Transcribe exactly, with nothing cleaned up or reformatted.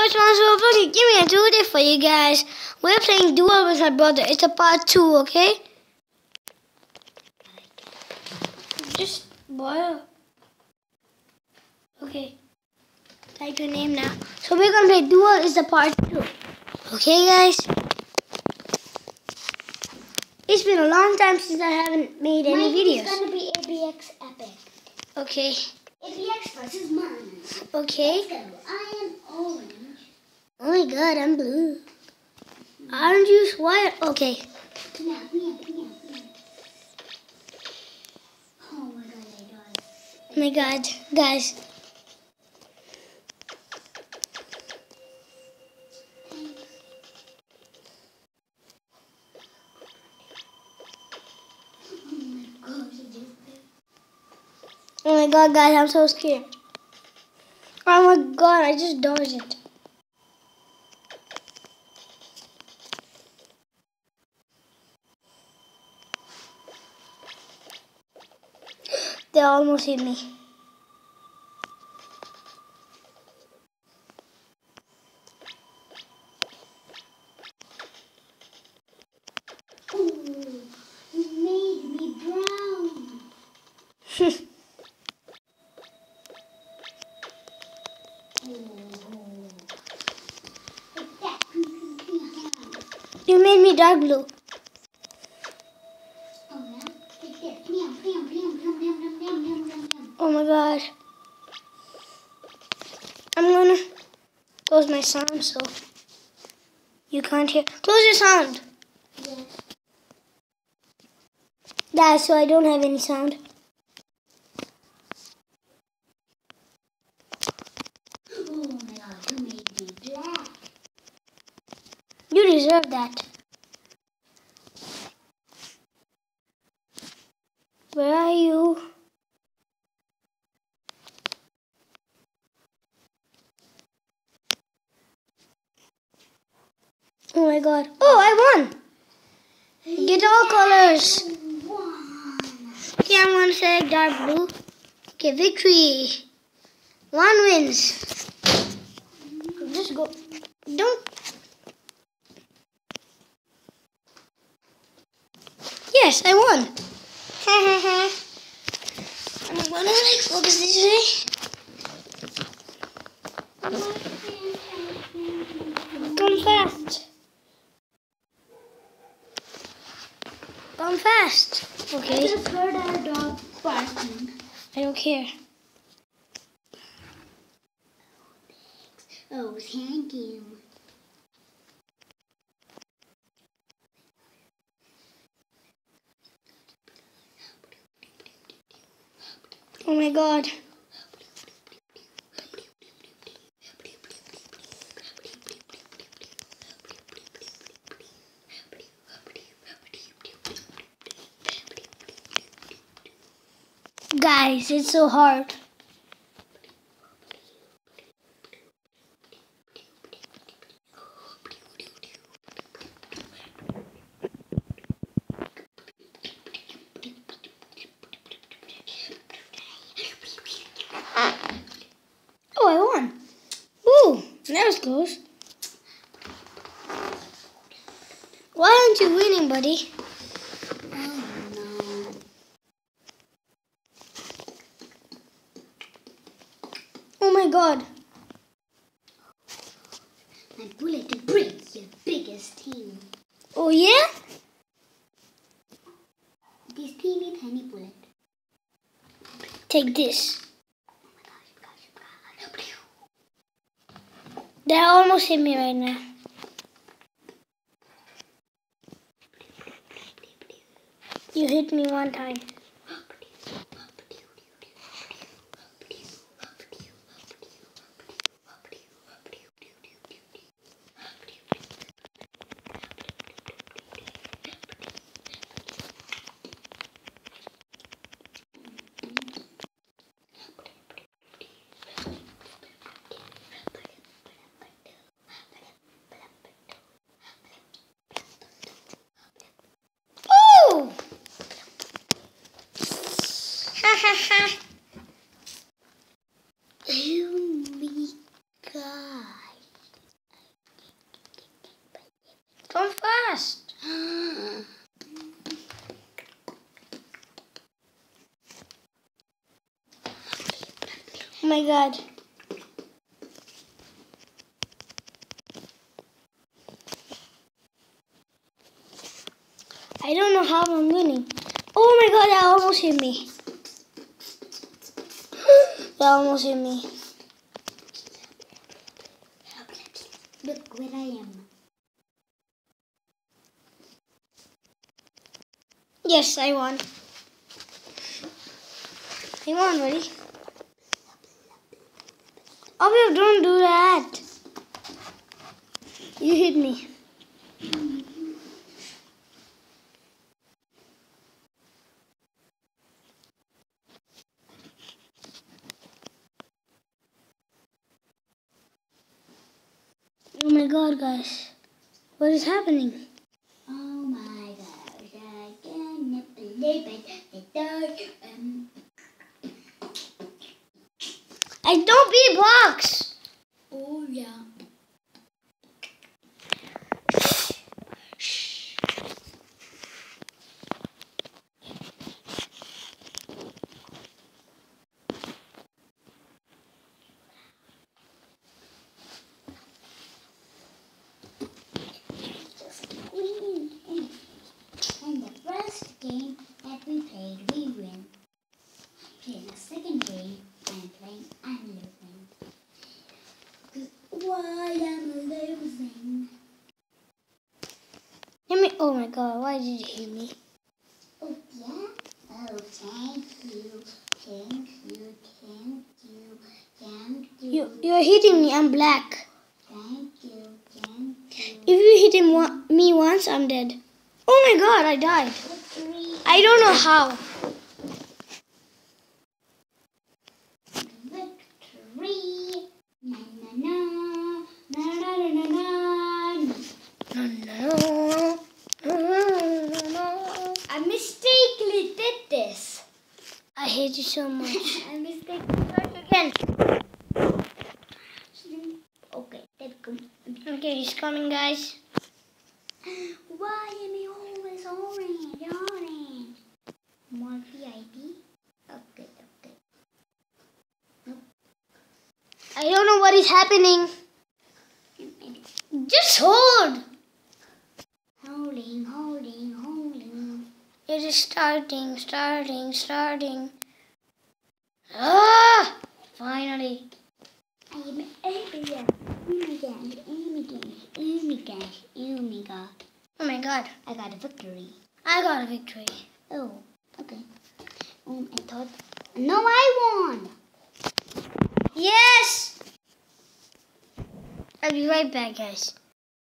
first one, so fucking give me a do it for you guys. We're playing duo with my brother. It's a part two, okay? Just boil. Okay. Type your name now. So we're gonna play duo is the part two. Okay, guys? It's been a long time since I haven't made any Mine videos. It's gonna be A B X Epic. Okay. A B X versus mine. Okay. Let's go. I am orange. Oh my god, I'm blue. Orange juice, white. Okay. Yeah, yeah, yeah, yeah. Oh my god, I died. Oh my god, guys. Oh my god, guys, I'm so scared. Oh my god, I just dodged it. They almost hit me. Ooh, you made me brown. You made me dark blue. Oh my god. I'm gonna close my sound so you can't hear. Close your sound. Yes. Guys, so I don't have any sound. Oh my god, you made me black. You deserve that. Where are you? Oh my god. Oh, I won! Get all colors. Okay, I'm gonna select dark blue. Okay, victory. One wins. Just go. Don't. Yes, I won. I'm gonna like focus this way. Come fast. Come fast. I Okay. just heard our dog barking. I don't care. Oh, thank you. Oh my god. Guys, it's so hard. Oh, I won. Ooh, that was close. Why aren't you winning, buddy? Oh no. Oh my god. My bullet to break your biggest team. Oh yeah? This teeny tiny bullet. Take this. They almost hit me right now. You hit me one time. my god. I don't know how I'm winning. Oh my god, that almost hit me. That almost hit me. Look where I am. Yes, I won. I won, buddy. Oh, don't do that. You hit me. Oh my god, guys. What is happening? Oh my gosh, I can't believe it. The dog, um, I don't beatbox. oh yeah. And the first game that we played, we win. In the second game, I'm playing, I'm losing. 'Cause why am I losing? Let me. Oh my god, why did you hit me? Oh yeah? Oh, thank you, thank you, thank you, thank you, You you're hitting me. I'm black. thank you, thank you. If you hit him one, me once, I'm dead. Oh my god, I died. Victory, I don't know how. victory, na na na, na na na na na. No, no, no, no, no. I mistakenly did this. I hate you so much. I mistakenly Again. Okay, there we go. Okay, he's coming, guys. Why am I always orange? Orange. More V I P? Okay, okay. I don't know what is happening. Just hold. Holding, holding, holding. It is starting, starting, starting. Ah! Finally. I am everywhere. Oh my god, oh my god, oh my gosh, oh my god. Oh my god. I got a victory. I got a victory. Oh, okay. Um, I thought. No, I won! Yes! I'll be right back, guys.